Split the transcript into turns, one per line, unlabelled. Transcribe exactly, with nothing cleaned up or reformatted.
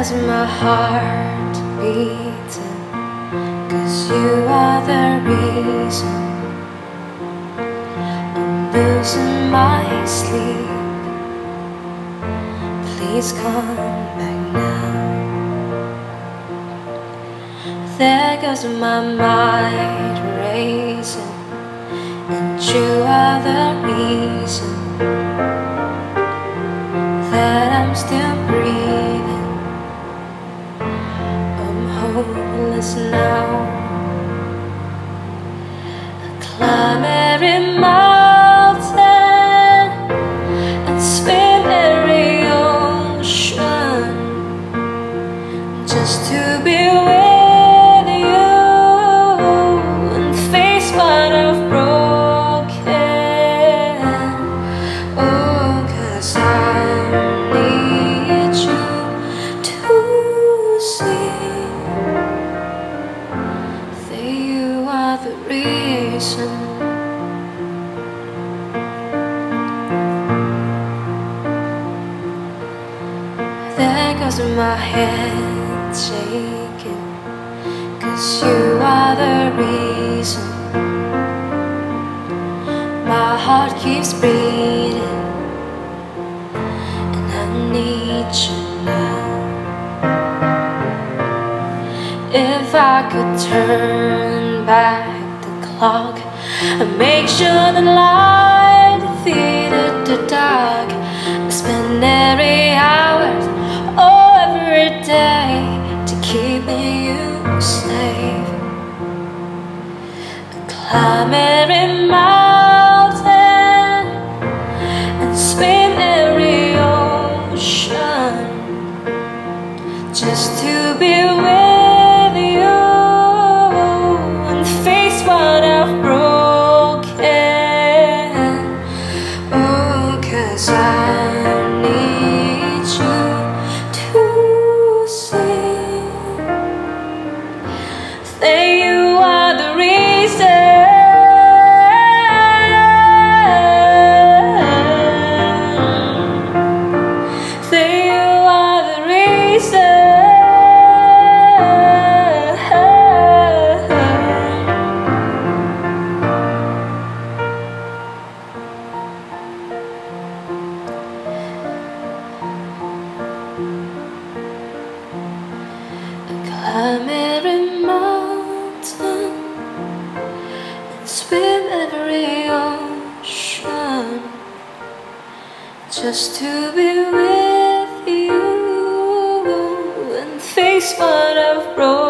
goes my heart beating, 'cause you are the reason I'm losing my sleep. Please come back now. There goes my mind racing, and you are the reason that I'm still breathing. I'm hopeless now. I climb every mountain and swim every ocean just to be with you and face what I've broken. Oh, 'cause I need you to see that you are the reason. There goes my head shaking, 'cause you are the reason my heart keeps beating, and I need you now. If I could turn back the clock and make sure the light defeated the dark, I spend every hour, oh every day, to keeping you safe. I climb every mountain and swim every ocean just to be with you and face what I've broken. Oh, 'cause I need you to see that you are the reason. That you are the reason. Climb every mountain and swim every ocean just to be with you and face what I've broken.